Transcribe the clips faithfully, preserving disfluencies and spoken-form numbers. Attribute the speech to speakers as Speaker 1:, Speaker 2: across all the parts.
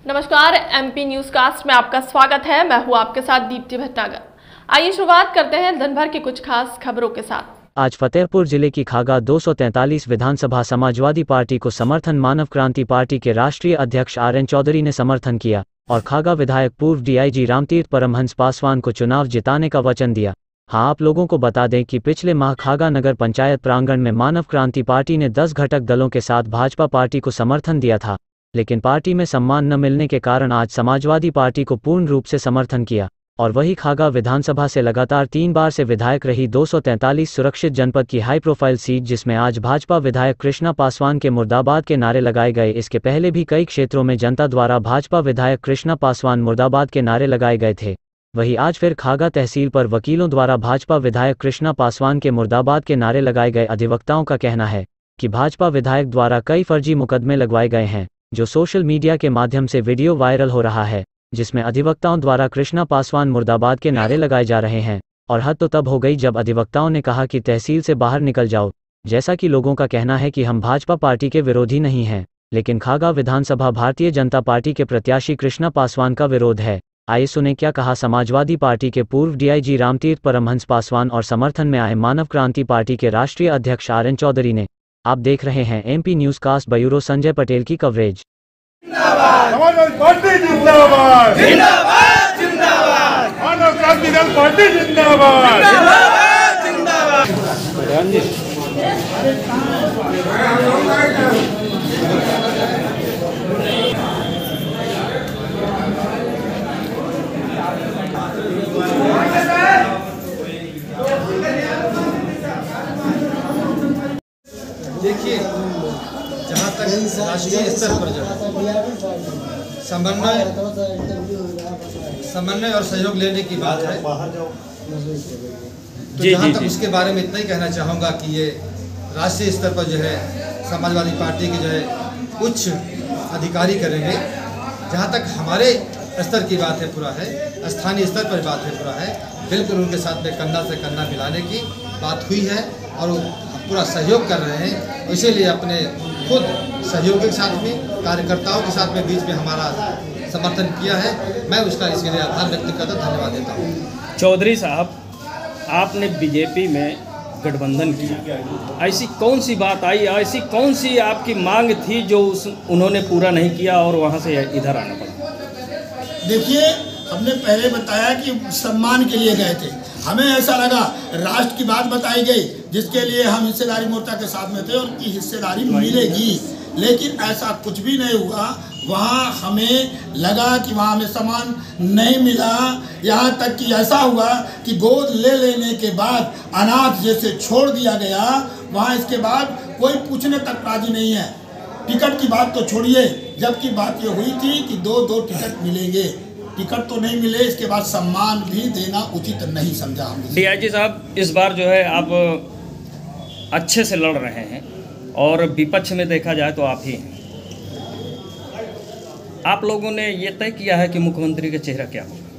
Speaker 1: नमस्कार, MP news cast में आपका स्वागत है। मैं हूं आपके साथ दीप्ति भटनागर। आइए शुरुआत करते हैं दिन भर की कुछ खास खबरों के साथ।
Speaker 2: आज फतेहपुर जिले की खागा दो सौ तैंतालीस विधानसभा समाजवादी पार्टी को समर्थन मानव क्रांति पार्टी के राष्ट्रीय अध्यक्ष आर एन चौधरी ने समर्थन किया और खागा विधायक पूर्व डीआईजी रामतीर्थ परमहंस पासवान को चुनाव जिताने का वचन दिया। हाँ, आप लोगों को बता दें कि पिछले माह खागा नगर पंचायत प्रांगण में मानव क्रांति पार्टी ने दस घटक दलों के साथ भाजपा पार्टी को समर्थन दिया था, लेकिन पार्टी में सम्मान न मिलने के कारण आज समाजवादी पार्टी को पूर्ण रूप से समर्थन किया। और वही खागा विधानसभा से लगातार तीन बार से विधायक रही दो सौ तैंतालीस सुरक्षित जनपद की हाई प्रोफाइल सीट, जिसमें आज भाजपा विधायक कृष्णा पासवान के मुर्दाबाद के नारे लगाए गए। इसके पहले भी कई क्षेत्रों में जनता द्वारा भाजपा विधायक कृष्णा पासवान मुर्दाबाद के नारे लगाए गए थे। वही आज फिर खागा तहसील पर वकीलों द्वारा भाजपा विधायक कृष्णा पासवान के मुर्दाबाद के नारे लगाए गए। अधिवक्ताओं का कहना है कि भाजपा विधायक द्वारा कई फर्जी मुकदमे लगवाए गए हैं, जो सोशल मीडिया के माध्यम से वीडियो वायरल हो रहा है, जिसमें अधिवक्ताओं द्वारा कृष्णा पासवान मुर्दाबाद के नारे लगाए जा रहे हैं। और हद तो तब हो गई जब अधिवक्ताओं ने कहा कि तहसील से बाहर निकल जाओ। जैसा कि लोगों का कहना है कि हम भाजपा पार्टी के विरोधी नहीं हैं, लेकिन खागा विधानसभा भारतीय जनता पार्टी के प्रत्याशी कृष्णा पासवान का विरोध है। आइए सुने क्या कहा समाजवादी पार्टी के पूर्व डीआईजी रामतीर्थ परमहंस पासवान और समर्थन में आए मानव क्रांति पार्टी के राष्ट्रीय अध्यक्ष आर एन चौधरी ने। आप देख रहे हैं MP news cast bureau Sanjay Patel की कवरेज।
Speaker 3: समाजवादी पार्टी जिंदाबाद, जिंदाबाद, जिंदाबाद। मानव क्रांति दल पार्टी जिंदाबाद, जिंदाबाद, जिंदाबाद।
Speaker 4: देखिए, जहाँ तक राष्ट्रीय स्तर पर जो समन्वय समन्वय और सहयोग लेने की बात है, तो जहाँ तक उसके बारे में इतना ही कहना चाहूँगा कि ये राष्ट्रीय स्तर पर जो है समाजवादी पार्टी के जो है उच्च अधिकारी करेंगे। जहाँ तक हमारे स्तर की बात है पूरा है, स्थानीय स्तर पर बात है पूरा है, बिल्कुल उनके साथ में कन्ना से कन्ना मिलाने की बात हुई है और वो पूरा सहयोग कर रहे हैं। इसीलिए अपने खुद सहयोगी के साथ में, कार्यकर्ताओं के साथ में बीच में हमारा समर्थन किया है। मैं उसका इसके लिए आभार व्यक्त करता धन्यवाद देता हूँ।
Speaker 5: चौधरी साहब, आपने बीजेपी में गठबंधन किया, ऐसी कौन सी बात आई, ऐसी कौन सी आपकी मांग थी जो उस उन्होंने पूरा नहीं किया और वहाँ से इधर आना पड़ा?
Speaker 6: देखिए, हमने पहले बताया कि सम्मान के लिए गए थे। हमें ऐसा लगा राष्ट्र की बात बताई गई, जिसके लिए हम हिस्सेदारी मोर्चा के साथ में थे और उनकी हिस्सेदारी मिलेगी, लेकिन ऐसा कुछ भी नहीं हुआ। वहाँ हमें लगा कि वहाँ हमें सम्मान नहीं मिला। यहाँ तक कि ऐसा हुआ कि गोद ले लेने के बाद अनाथ जैसे छोड़ दिया गया। वहाँ इसके बाद कोई पूछने तक राजी नहीं है। टिकट की बात तो छोड़िए, जबकि बात ये हुई थी कि दो दो टिकट मिलेंगे, टिकट तो नहीं मिले। इसके बाद सम्मान भी देना उचित नहीं समझा हमने।
Speaker 5: डीआईजी साहब, इस बार जो है आप अच्छे से लड़ रहे हैं और विपक्ष में देखा जाए तो आप ही हैं। आप लोगों ने ये तय किया है कि मुख्यमंत्री का चेहरा क्या होगा?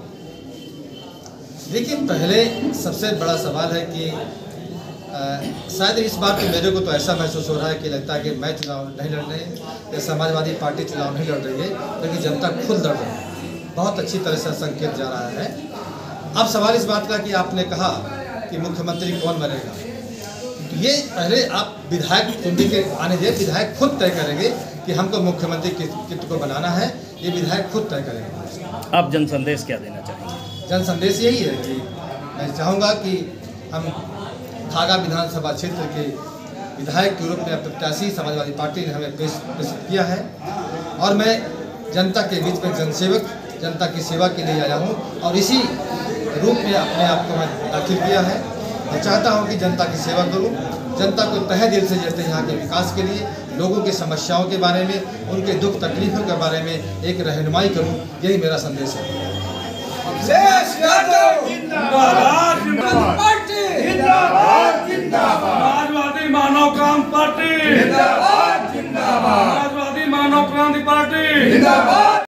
Speaker 4: देखिए, पहले सबसे बड़ा सवाल है कि आ, शायद इस बार तो मेरे को तो ऐसा महसूस हो रहा है कि लगता है कि मैं चुनाव नहीं लड़ रहे या समाजवादी पार्टी चुनाव नहीं लड़ रही है, क्योंकि जनता खुद लड़ रही है। बहुत अच्छी तरह से संकेत जा रहा है। अब सवाल इस बात का कि आपने कहा कि मुख्यमंत्री कौन बनेगा, ये पहले आप विधायक चुनने के आने दे। विधायक खुद तय करेंगे कि हमको मुख्यमंत्री किस को बनाना है, ये विधायक खुद तय करेंगे।
Speaker 5: आप जन संदेश क्या देना चाहेंगे?
Speaker 4: जन संदेश यही है कि मैं चाहूँगा कि हम खागा विधानसभा क्षेत्र के विधायक के रूप में प्रत्याशी समाजवादी पार्टी ने हमें पेश प्रेषित किया है और मैं जनता के बीच में जनसेवक, जनता की सेवा के लिए आया हूँ और इसी रूप में अपने आप को मैं दाखिल किया है। मैं चाहता हूँ कि जनता की सेवा करूँ, जनता को तहे दिल से जैसे यहाँ के विकास के लिए, लोगों की समस्याओं के बारे में, उनके दुख तकलीफों के बारे में एक रहनुमाई करूँ, यही मेरा संदेश है।
Speaker 3: समाजवादी मानव क्रांति पार्टी जिंदाबाद, जिंदाबाद। समाजवादी मानव क्रांति पार्टी जिंदाबाद।